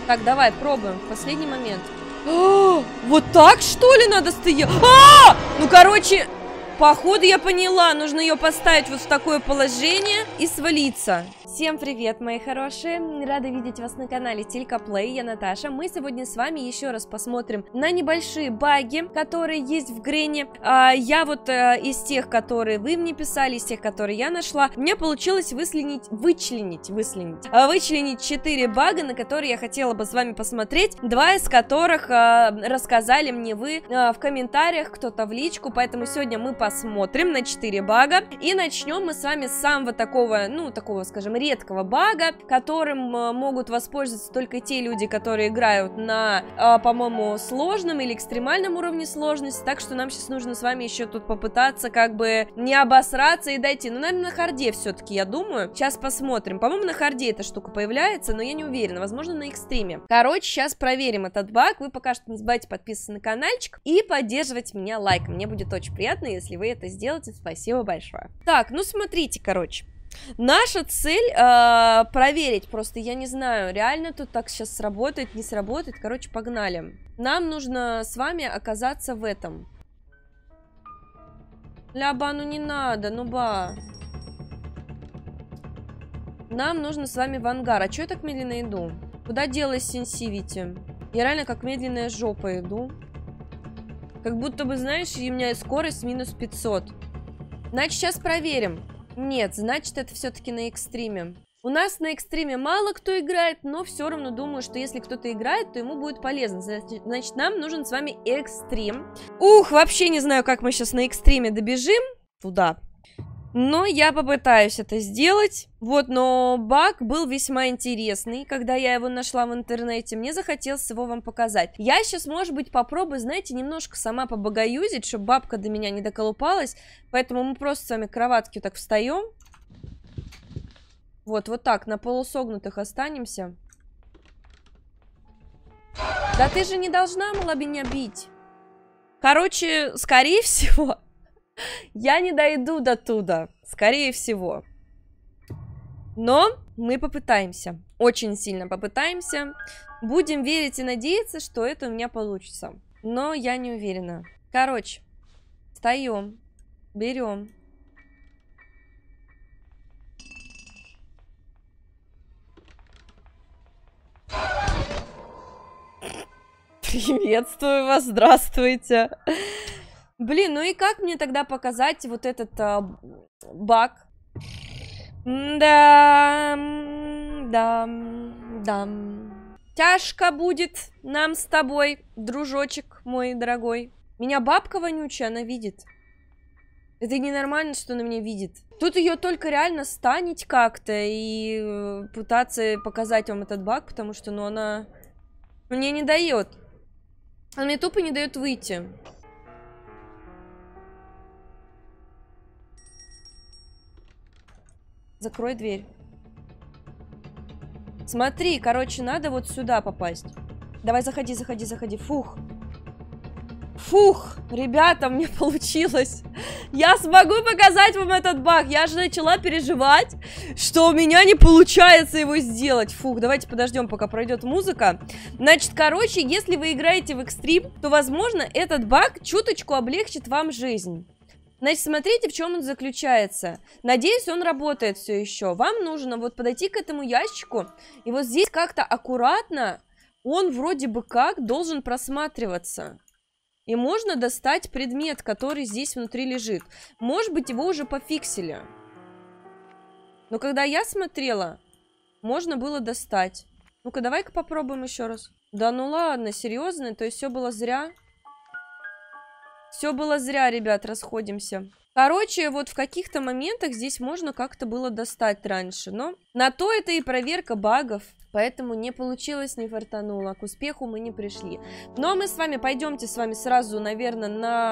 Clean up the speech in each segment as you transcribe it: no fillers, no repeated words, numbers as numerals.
Так, давай, пробуем. В последний момент. Вот так, что ли, надо стоять? Ну, короче, походу я поняла. Нужно ее поставить вот в такое положение и свалиться. Всем привет, мои хорошие. Рада видеть вас на канале Тилька Плей. Я Наташа. Мы сегодня с вами еще раз посмотрим на небольшие баги, которые есть в Грене. Я вот из тех, которые вы мне писали, из тех, которые я нашла, мне получилось вычленить 4 бага, на которые я хотела бы с вами посмотреть. 2 из которых рассказали мне вы в комментариях, кто-то в личку. Поэтому сегодня мы посмотрим на 4 бага. И начнем мы с вами с самого такого, скажем, редкого бага, которым могут воспользоваться только те люди, которые играют на, по-моему, сложном или экстремальном уровне сложности. Так что нам сейчас нужно с вами еще тут попытаться как бы не обосраться и дойти. Ну, наверное, на харде все-таки, я думаю. Сейчас посмотрим. По-моему, на харде эта штука появляется, но я не уверена. Возможно, на экстриме. Короче, сейчас проверим этот баг. Вы пока что не забывайте подписываться на каналчик и поддерживать меня лайком. Мне будет очень приятно, если вы это сделаете. Спасибо большое. Так, ну смотрите, короче. Наша цель проверить, просто я не знаю, реально тут так сейчас сработает, не сработает. Короче, погнали. Нам нужно с вами оказаться в этом. Ляба, ну не надо, ну ба. Нам нужно с вами в ангар. А чё я так медленно иду? Куда делась сенсивити? Я реально как медленная жопа иду. Как будто бы, знаешь, у меня скорость минус 500. Значит, сейчас проверим. Нет, значит, это все-таки на экстриме. У нас на экстриме мало кто играет, но все равно думаю, что если кто-то играет, то ему будет полезно. Значит, нам нужен с вами экстрим. Ух, вообще не знаю, как мы сейчас на экстриме добежим туда. Но я попытаюсь это сделать. Вот, но баг был весьма интересный, когда я его нашла в интернете. Мне захотелось его вам показать. Я сейчас, может быть, попробую, знаете, немножко сама побагаюзить, чтобы бабка до меня не доколупалась. Поэтому мы просто с вами к кроватке так встаем. Вот так, на полусогнутых останемся. Да ты же не должна была меня бить. Короче, скорее всего... Я не дойду до туда, скорее всего. Но мы попытаемся. Очень сильно попытаемся. Будем верить и надеяться, что это у меня получится. Но я не уверена. Короче, встаем, берем. Приветствую вас, здравствуйте. Блин, ну и как мне тогда показать вот этот баг? Да. Тяжко будет нам с тобой, дружочек мой дорогой. Меня бабка вонючая, она видит. Это ненормально, что она меня видит. Тут ее только реально станить как-то и пытаться показать вам этот баг, потому что, ну, она мне не дает. Она мне тупо не дает выйти. Закрой дверь. Смотри, короче, надо вот сюда попасть. Давай, заходи. Фух. Фух, ребята, мне получилось. Я смогу показать вам этот баг. Я же начала переживать, что у меня не получается его сделать. Фух, давайте подождем, пока пройдет музыка. Значит, короче, если вы играете в экстрим, то, возможно, этот баг чуточку облегчит вам жизнь. Значит, смотрите, в чем он заключается. Надеюсь, он работает все еще. Вам нужно вот подойти к этому ящику, и вот здесь как-то аккуратно он вроде бы как должен просматриваться. И можно достать предмет, который здесь внутри лежит. Может быть, его уже пофиксили. Но когда я смотрела, можно было достать. Ну-ка, давай-ка попробуем еще раз. Да ну ладно, серьезно? То есть все было зря? Все было зря, ребят, расходимся. Короче, вот в каких-то моментах здесь можно как-то было достать раньше. Но на то это и проверка багов. Поэтому не получилось, не фартануло. К успеху мы не пришли. Но мы с вами пойдемте с вами сразу, наверное,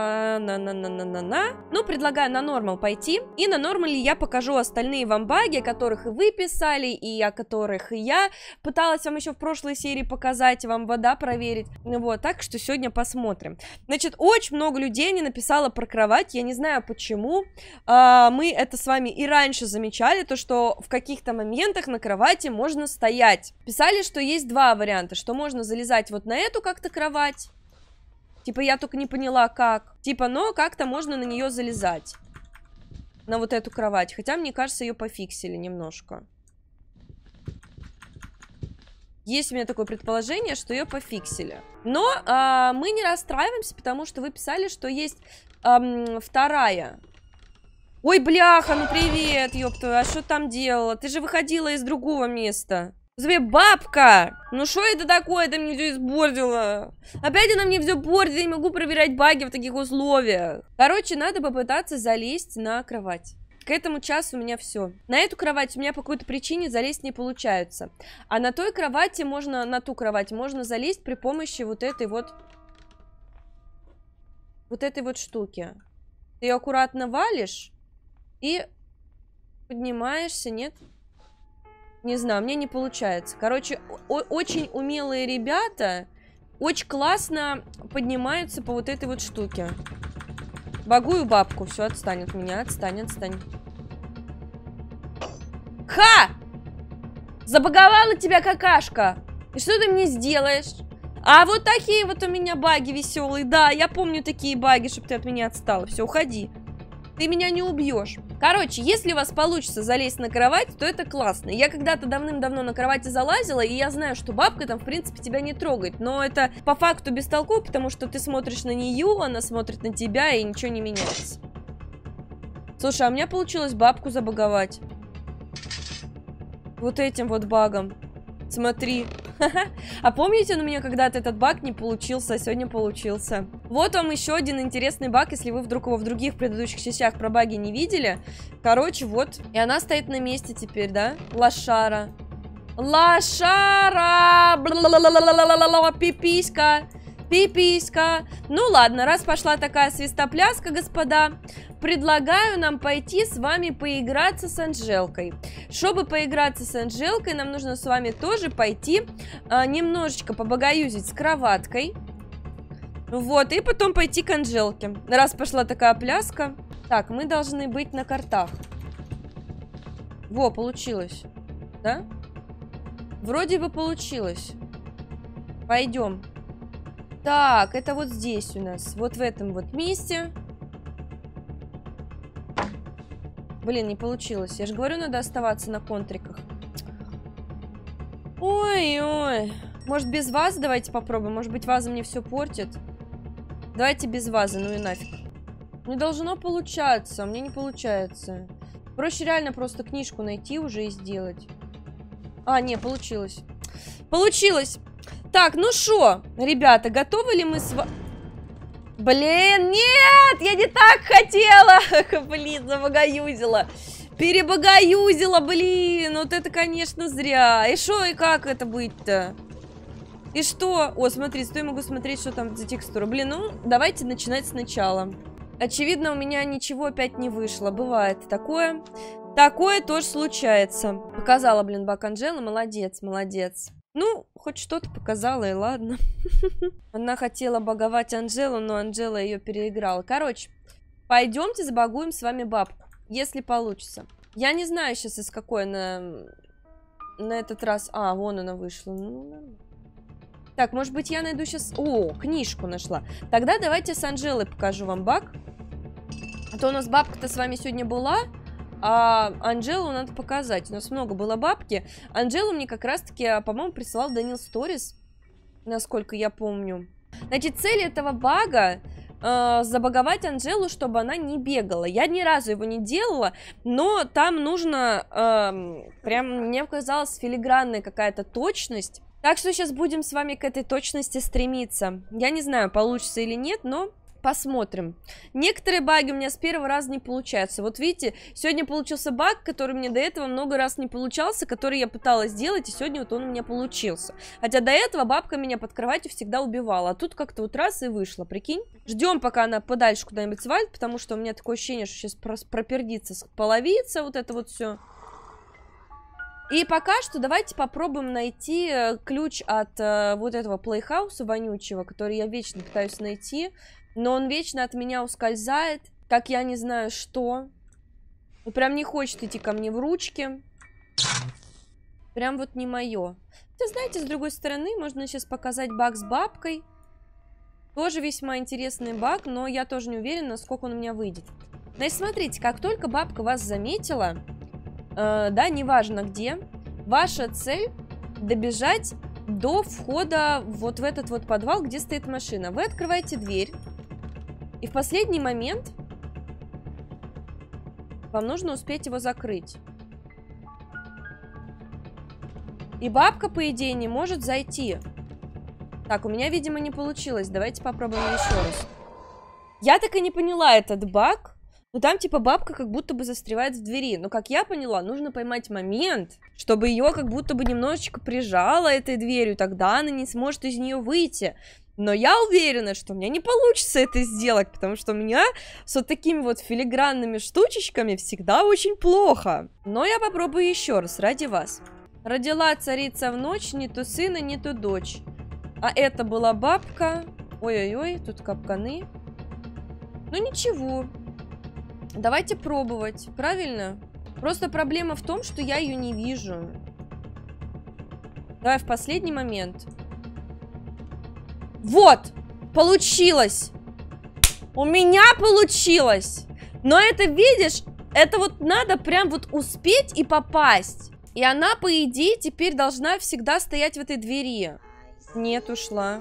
Ну, предлагаю на нормал пойти. И на нормале я покажу остальные вам баги, о которых и вы писали, и о которых и я пыталась вам еще в прошлой серии показать, вам вода проверить. Вот, так что сегодня посмотрим. Значит, очень много людей мне написало про кровать. Я не знаю почему. Мы это с вами и раньше замечали, то что в каких-то моментах на кровати можно стоять. кровать. Писали, что есть два варианта, что можно залезать вот на эту как-то кровать. Типа, я только не поняла, как. Типа, но как-то можно на нее залезать. На вот эту кровать. Хотя, мне кажется, ее пофиксили немножко. Есть у меня такое предположение, что ее пофиксили. Но мы не расстраиваемся, потому что вы писали, что есть вторая. Ой, бляха, ну привет, ёпта, а что там делала? Ты же выходила из другого места. Зови, бабка! Ну что это такое? Ты мне все испортила. Опять она мне все портит, я не могу проверять баги в таких условиях. Короче, надо попытаться залезть на кровать. К этому часу у меня все. На эту кровать у меня по какой-то причине залезть не получается. А на той кровати можно, на ту кровать можно залезть при помощи вот этой вот штуки. Ты ее аккуратно валишь и поднимаешься, нет? Не знаю, у меня не получается. Короче, очень умелые ребята очень классно поднимаются по вот этой вот штуке. Багую бабку. Все, отстань от меня. Отстань, отстань. Ха! Забаговала тебя какашка. И что ты мне сделаешь? А вот такие вот у меня баги веселые. Да, я помню такие баги, чтобы ты от меня отстала. Все, уходи. Ты меня не убьешь. Короче, если у вас получится залезть на кровать, то это классно. Я когда-то давным-давно на кровати залазила, и я знаю, что бабка там, в принципе, тебя не трогает. Но это по факту бестолково, потому что ты смотришь на нее, она смотрит на тебя, и ничего не меняется. Слушай, а у меня получилось бабку забаговать. Вот этим вот багом. Смотри. А помните, у меня когда-то этот баг не получился, а сегодня получился. Вот вам еще один интересный баг, если вы вдруг его в других предыдущих частях про баги не видели. Короче, вот. И она стоит на месте теперь, да? Лошара. Лошара! Пиписька. Пиписька. Ну ладно, раз пошла такая свистопляска, господа, предлагаю нам пойти с вами поиграться с Анжелкой. Чтобы поиграться с Анжелкой, нам нужно с вами тоже пойти немножечко побагаюзить с кроваткой. Вот, и потом пойти к Анжелке. Раз пошла такая пляска. Так, мы должны быть на картах. Во, получилось. Да? Вроде бы получилось. Пойдем. Так, это вот здесь у нас. Вот в этом вот месте. Блин, не получилось. Я же говорю, надо оставаться на контриках. Ой-ой. Может, без вазы давайте попробуем? Может быть, ваза мне все портит? Давайте без вазы, ну и нафиг. Не должно получаться, у меня не получается. Проще реально просто книжку найти уже и сделать. А, не, получилось. Получилось! Так, ну шо, ребята, готовы ли мы с вами... Блин, нет, я не так хотела. Блин, забагаюзила. Перебагаюзила, блин. Вот это, конечно, зря. И шо, и как это быть-то? И что? О, смотри, стой, могу смотреть, что там за текстура. Блин, ну, давайте начинать сначала. Очевидно, у меня ничего опять не вышло. Бывает такое. Такое тоже случается. Показала, блин, баг Анжелы. Молодец, молодец. Ну, хоть что-то показала, и ладно. Она хотела баговать Анжелу, но Анжела ее переиграла. Короче, пойдемте забагуем с вами бабку, если получится. Я не знаю сейчас, из какой она на этот раз... А, вон она вышла. Ну, так, может быть, я найду сейчас... О, книжку нашла. Тогда давайте с Анжелой покажу вам баг. А то у нас бабка-то с вами сегодня была... А Анжелу надо показать. У нас много было бабки. Анжелу мне как раз-таки, по-моему, присылал Данил Сторис, насколько я помню. Значит, цель этого бага забаговать Анжелу, чтобы она не бегала. Я ни разу его не делала, но там нужно, прям, мне показалось, филигранная какая-то точность. Так что сейчас будем с вами к этой точности стремиться. Я не знаю, получится или нет, но... Посмотрим. Некоторые баги у меня с первого раза не получаются. Вот видите, сегодня получился баг, который мне до этого много раз не получался, который я пыталась сделать, и сегодня вот он у меня получился. Хотя до этого бабка меня под кроватью всегда убивала, а тут как-то вот раз и вышло, прикинь. Ждем, пока она подальше куда-нибудь свалит, потому что у меня такое ощущение, что сейчас пропердится половица, вот это вот все. И пока что давайте попробуем найти ключ от вот этого плейхауса вонючего, который я вечно пытаюсь найти. Но он вечно от меня ускользает, как я не знаю что. И прям не хочет идти ко мне в ручки. Прям вот не мое. Ты знаете, с другой стороны, можно сейчас показать баг с бабкой. Тоже весьма интересный баг, но я тоже не уверена, насколько он у меня выйдет. Значит, смотрите, как только бабка вас заметила, да, неважно где, ваша цель добежать до входа вот в этот вот подвал, где стоит машина. Вы открываете дверь, и в последний момент вам нужно успеть его закрыть. И бабка, по идее, не может зайти. Так, у меня, видимо, не получилось. Давайте попробуем еще раз. Я так и не поняла этот баг. Но там, типа, бабка как будто бы застревает в двери. Но, как я поняла, нужно поймать момент, чтобы ее как будто бы немножечко прижало этой дверью. Тогда она не сможет из нее выйти. Но я уверена, что у меня не получится это сделать, потому что у меня с вот такими вот филигранными штучечками всегда очень плохо. Но я попробую еще раз, ради вас. Родила царица в ночь, ни то сына, ни то дочь. А это была бабка. Ой-ой-ой, тут капканы. Ну ничего. Давайте пробовать, правильно? Просто проблема в том, что я ее не вижу. Давай в последний момент. Вот! Получилось! У меня получилось! Но это, видишь, это вот надо прям вот успеть и попасть. И она, по идее, теперь должна всегда стоять в этой двери. Нет, ушла.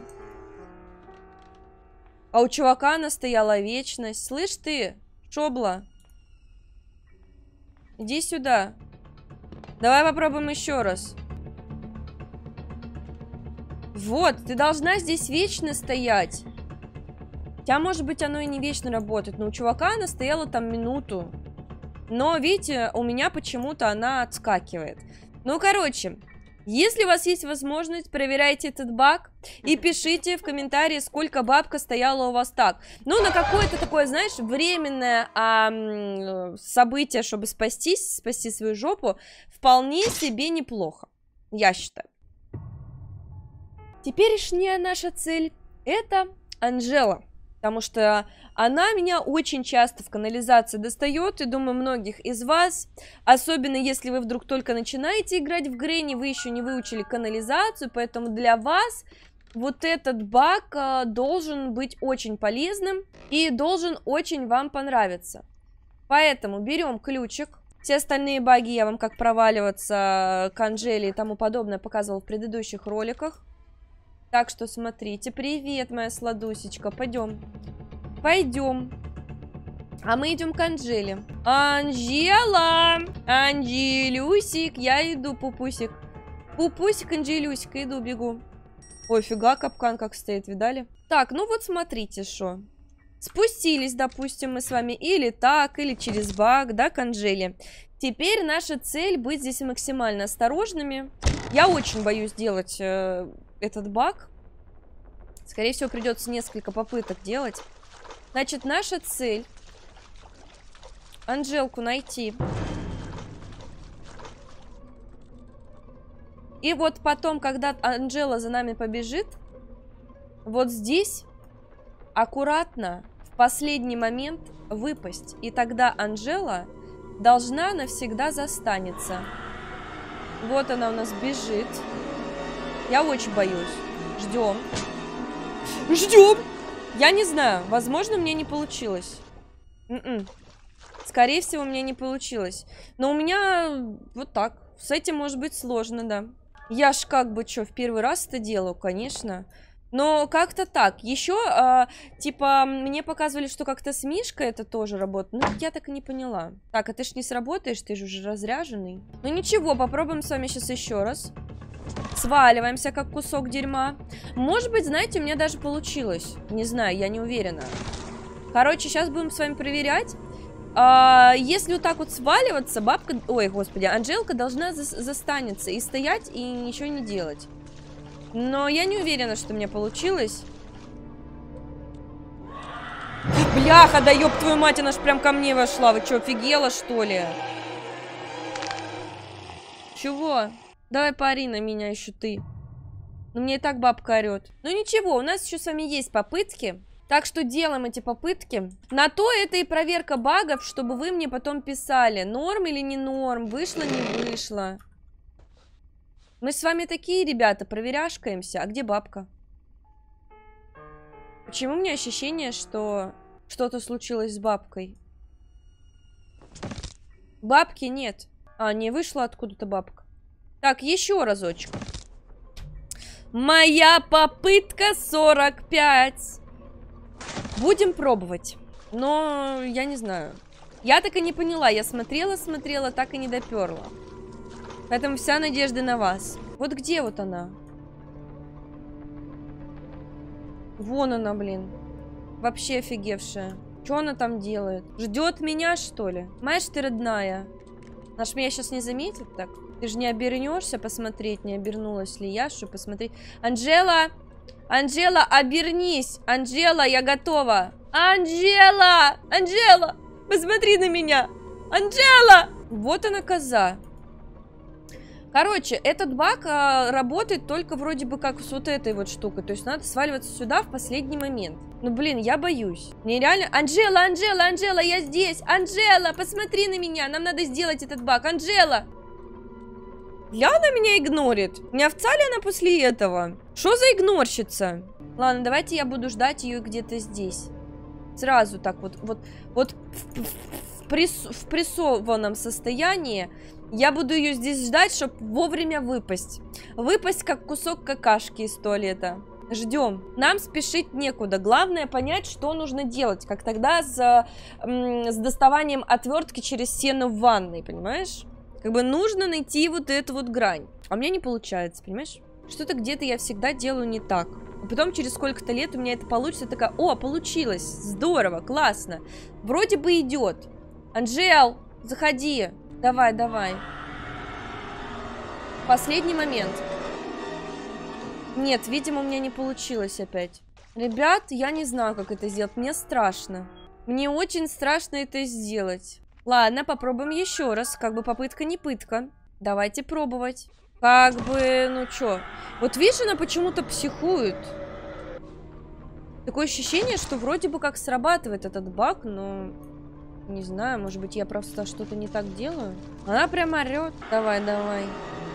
А у чувака она стояла вечность. Слышь ты, шобла. Иди сюда. Давай попробуем еще раз. Вот, ты должна здесь вечно стоять. Хотя, может быть, оно и не вечно работает. Но у чувака она стояла там минуту. Но, видите, у меня почему-то она отскакивает. Ну, короче, если у вас есть возможность, проверяйте этот баг и пишите в комментарии, сколько бабка стояла у вас так. Ну, на какое-то такое, знаешь, временное событие, чтобы спасти свою жопу, вполне себе неплохо, я считаю. Теперешняя наша цель – это Анжела. Потому что она меня очень часто в канализации достает, и думаю, многих из вас, особенно если вы вдруг только начинаете играть в Гренни, вы еще не выучили канализацию, поэтому для вас вот этот баг должен быть очень полезным и должен очень вам понравиться. Поэтому берем ключик. Все остальные баги я вам, как проваливаться к Анжеле и тому подобное, показывала в предыдущих роликах. Так что смотрите. Привет, моя сладусечка. Пойдем. Пойдем. А мы идем к Анжеле. Анжела! Анжелюсик! Я иду, пупусик. Пупусик, Анжелюсик. Иду, бегу. Ой, фига, капкан как стоит, видали? Так, ну вот смотрите, что. Спустились, допустим, мы с вами или так, или через баг, да, к Анжеле. Теперь наша цель быть здесь максимально осторожными. Я очень боюсь делать этот баг. Скорее всего, придется несколько попыток делать. Значит, наша цель Анжелку найти. И вот потом, когда Анжела за нами побежит, вот здесь аккуратно в последний момент выпасть. И тогда Анжела должна навсегда застанется. Вот она у нас бежит. Я очень боюсь. Ждем. Ждем! Я не знаю. Возможно, мне не получилось. Скорее всего, мне не получилось. Но у меня вот так. С этим может быть сложно, да. Я ж как бы что, в первый раз это делаю, конечно. Но как-то так. Еще, типа, мне показывали, что как-то с Мишкой это тоже работает. Ну, я так и не поняла. Так, а ты ж не сработаешь, ты же уже разряженный. Ну, ничего, попробуем с вами сейчас еще раз. Сваливаемся, как кусок дерьма. Может быть, знаете, у меня даже получилось. Не знаю, я не уверена. Короче, сейчас будем с вами проверять. Если вот так вот сваливаться, бабка... Ой, господи, Анжелка должна застанется и стоять, и ничего не делать. Но я не уверена, что у меня получилось. Бляха, да ёб твою мать, она ж прям ко мне вошла. Вы что, офигела, что ли? Чего? Давай пари на меня еще ты. Ну, мне и так бабка орет. Ну, ничего, у нас еще с вами есть попытки. Так что делаем эти попытки. На то это и проверка багов, чтобы вы мне потом писали, норм или не норм, вышло, не вышло. Мы с вами такие, ребята, проверяшкаемся. А где бабка? Почему у меня ощущение, что что-то случилось с бабкой? Бабки нет. А, не вышла откуда-то бабка. Так, еще разочек. Моя попытка 45. Будем пробовать. Но я не знаю. Я так и не поняла. Я смотрела, так и не доперла. Поэтому вся надежда на вас. Вот где вот она? Вон она, блин. Вообще офигевшая. Что она там делает? Ждет меня, что ли? Понимаешь, ты родная. Наш меня сейчас не заметит так? Ты же не обернешься посмотреть, не обернулась ли я, чтобы посмотреть. Анжела! Анжела, обернись! Анжела, я готова! Анжела! Анжела! Посмотри на меня! Анжела! Вот она, коза. Короче, этот баг работает только вроде бы как с вот этой вот штукой. То есть надо сваливаться сюда в последний момент. Ну, блин, я боюсь. Мне реально... Анжела, Анжела, Анжела, я здесь! Анжела, посмотри на меня! Нам надо сделать этот баг. Анжела! Ля, она меня игнорит. Не овца ли она после этого? Что за игнорщица? Ладно, давайте я буду ждать ее где-то здесь. Сразу так вот в прессованном состоянии. Я буду ее здесь ждать, чтобы вовремя выпасть. Выпасть, как кусок какашки из туалета. Ждем. Нам спешить некуда. Главное понять, что нужно делать. Как тогда с доставанием отвертки через стену в ванной, понимаешь? Как бы нужно найти вот эту вот грань. А у меня не получается, понимаешь? Что-то где-то я всегда делаю не так. А потом через сколько-то лет у меня это получится. Такая, о, получилось. Здорово, классно. Вроде бы идет. Анжел, заходи. Давай, давай. Последний момент. Нет, видимо, у меня не получилось опять. Ребят, я не знаю, как это сделать. Мне страшно. Мне очень страшно это сделать. Ладно, попробуем еще раз. Как бы попытка не пытка. Давайте пробовать. Как бы, ну чё. Вот видишь, она почему-то психует. Такое ощущение, что вроде бы как срабатывает этот баг, но... Не знаю, может быть, я просто что-то не так делаю. Она прям орёт. Давай, давай.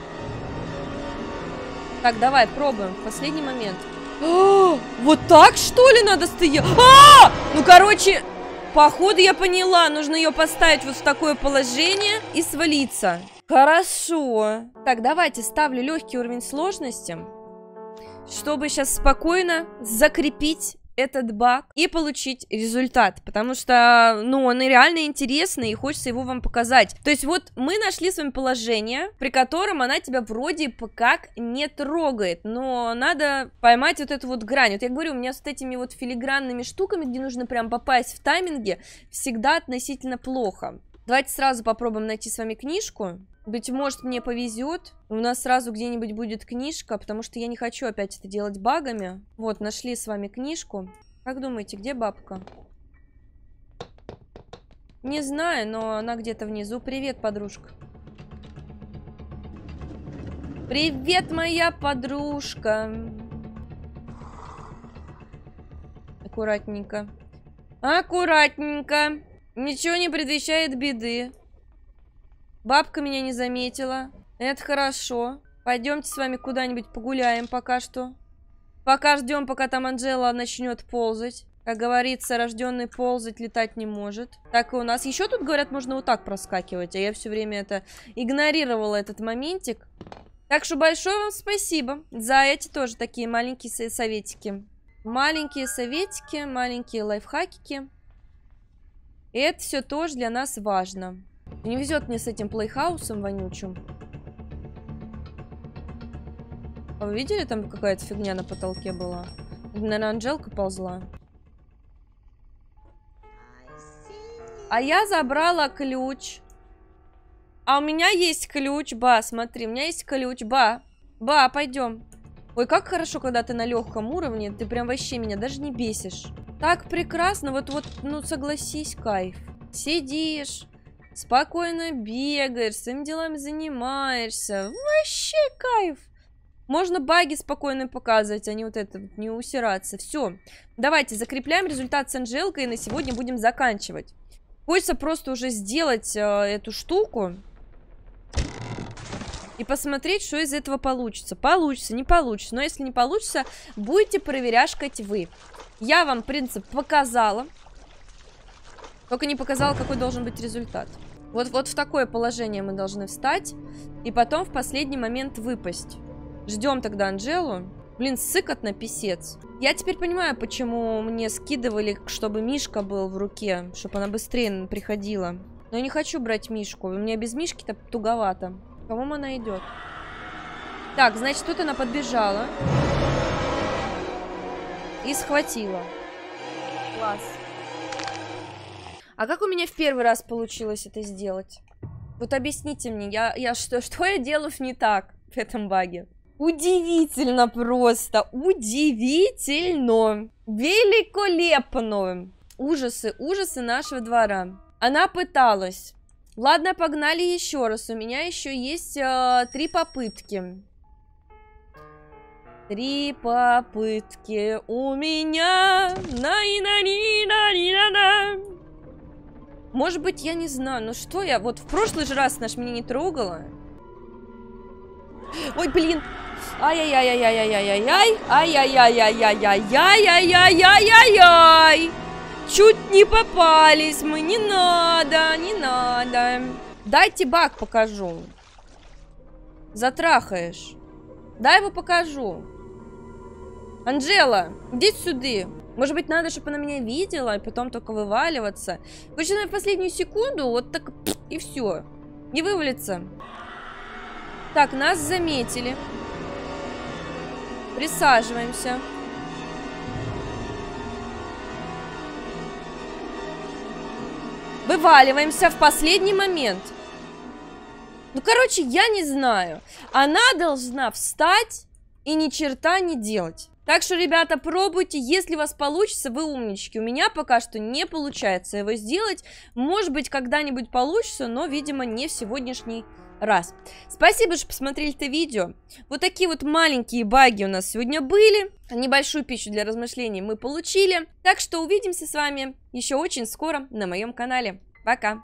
Так, давай, пробуем. Последний момент. О, вот так, что ли, надо стоять? Ну, короче... Походу, я поняла, нужно ее поставить вот в такое положение и свалиться. Хорошо. Так, давайте ставлю легкий уровень сложности, чтобы сейчас спокойно закрепить этот баг и получить результат. Потому что, ну, он реально интересный и хочется его вам показать. То есть вот мы нашли с вами положение, при котором она тебя вроде как не трогает. Но надо поймать вот эту вот грань. Вот я говорю, у меня с этими вот филигранными штуками, где нужно прям попасть в тайминге, всегда относительно плохо. Давайте сразу попробуем найти с вами книжку. Быть может, мне повезет. У нас сразу где-нибудь будет книжка, потому что я не хочу опять это делать багами. Вот, нашли с вами книжку. Как думаете, где бабка? Не знаю, но она где-то внизу. Привет, подружка. Привет, моя подружка. Аккуратненько. Аккуратненько. Ничего не предвещает беды. Бабка меня не заметила. Это хорошо. Пойдемте с вами куда-нибудь погуляем пока что. Пока ждем, пока там Анжела начнет ползать. Как говорится, рожденный ползать, летать не может. Так и у нас. Еще тут, говорят, можно вот так проскакивать. А я все время это игнорировала, этот моментик. Так что большое вам спасибо за эти тоже такие маленькие советики. Маленькие советики, маленькие лайфхакики. И это все тоже для нас важно. Не везет мне с этим плейхаусом вонючим. А вы видели, там какая-то фигня на потолке была? Наверное, Анжелка ползла. А я забрала ключ. А у меня есть ключ, ба, смотри, у меня есть ключ, ба. Ба, пойдем. Ой, как хорошо, когда ты на легком уровне, ты прям вообще меня даже не бесишь. Так прекрасно, вот, ну согласись, кайф. Сидишь, спокойно бегаешь, своими делами занимаешься. Вообще кайф. Можно баги спокойно показывать, а не вот это, не усираться. Все, давайте закрепляем результат с Анжелкой и на сегодня будем заканчивать. Хочется просто уже сделать эту штуку. и посмотреть, что из этого получится. Получится, не получится. Но если не получится, будете проверяшкать вы. Я вам принцип показала. Только не показала, какой должен быть результат. Вот в такое положение мы должны встать. И потом в последний момент выпасть. Ждем тогда Анжелу. Блин, сыкотно, писец. Я теперь понимаю, почему мне скидывали, чтобы Мишка был в руке. Чтобы она быстрее приходила. Но я не хочу брать Мишку. У меня без Мишки-то туговато. По-моему, она идет. Так, значит, тут она подбежала. И схватила. Класс. А как у меня в первый раз получилось это сделать? Вот объясните мне, что я делаю не так в этом баге? Удивительно просто, удивительно, великолепно. Ужасы, ужасы нашего двора. Она пыталась. Ладно, погнали еще раз. У меня еще есть 3 попытки. 3 попытки у меня. Может быть, я не знаю. Ну что я? Вот в прошлый же раз наш меня не трогала. Ой, блин. Ай-яй-яй-яй-яй-яй-яй. Ай-яй-яй-яй-яй-яй-яй-яй-яй. Чуть не попались мы. Не надо, не надо. Дайте баг покажу. Затрахаешь. Дай его покажу. Анжела, иди сюда. Может быть, надо, чтобы она меня видела, и потом только вываливаться. Начиная в последнюю секунду, вот так, и все. Не вывалится. Так, нас заметили. Присаживаемся. Вываливаемся в последний момент. Ну, короче, я не знаю. Она должна встать и ни черта не делать. Так что, ребята, пробуйте. Если у вас получится, вы умнички. У меня пока что не получается его сделать. Может быть, когда-нибудь получится, но, видимо, не в сегодняшний раз. Спасибо, что посмотрели это видео. Вот такие вот маленькие баги у нас сегодня были. Небольшую пищу для размышлений мы получили. Так что увидимся с вами еще очень скоро на моем канале. Пока!